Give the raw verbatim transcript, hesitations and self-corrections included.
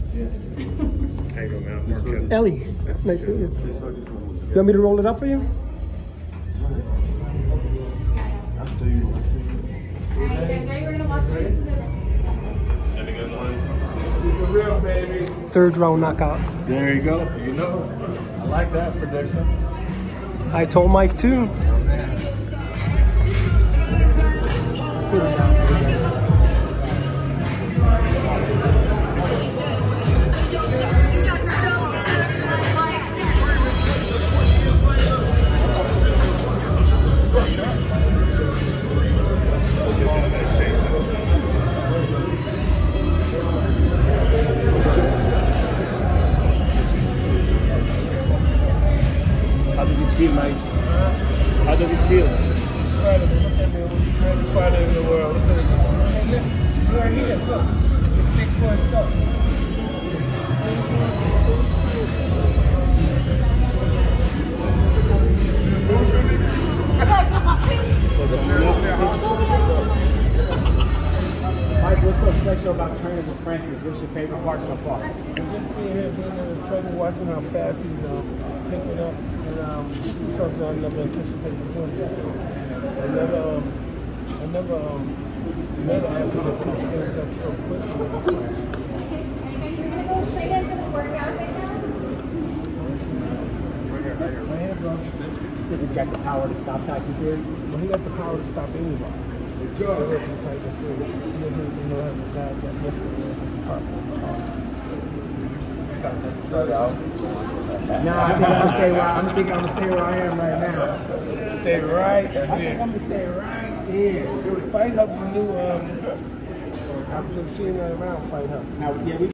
Hang on now, Marquette. Ellie, nice to meet you. You want me to roll it up for you? I'll tell you. Alright, you guys ready? We're gonna watch it together. Real baby. Third round knockout. There you go. You know, I like that prediction. I told Mike too. How does it feel, Mike? How does it feel? Incredible. Look at me. We're the greatest fighter in the world. Look at it. Hey, look. You're right here. Look. It speaks for itself. Mike, what's so special about training with Francis? What's your favorite part so far? Just being here, being in the training, watching how fast he's um, picking up, and um, this is something I never anticipated doing before. I never, um, I never um, met an athlete that picks things up so quickly. Are you guys gonna go straight in for the workout right now? Right here, bro. I think he's got the power to stop Tyson Fury. Well, he got the power to stop anybody. He doesn't Tyson Fury. He doesn't even know how to guide that yesterday at the top. Nah, I think I'm gonna stay where I, I'm thinking I'm gonna stay where I am right now. Stay right here. I think I'm gonna stay right here. Fight Hub's a new um I've been seeing that around Fight Hub. Now, yeah, we